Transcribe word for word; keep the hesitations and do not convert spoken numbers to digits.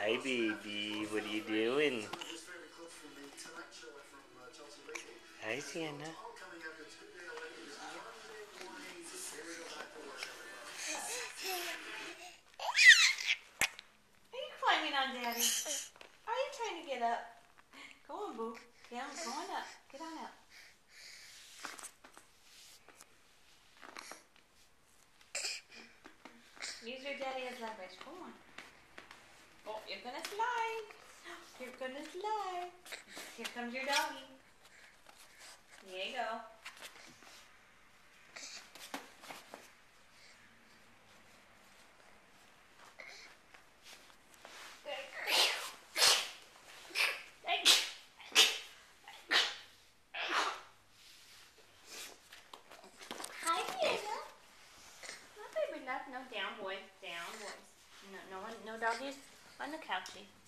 Hi, baby. What are you doing? Hi, Sienna. Are you climbing on Daddy? Are you trying to get up? Go on, boo. Get on, go on up. Get on up. Use your daddy as leverage. Go on. Oh, you're gonna slide. You're gonna slide. Here comes your doggy. Here you go. Hi, Diego. No, baby, no, no, down, boys. Down, boys. No, no one, no doggies on the couchy.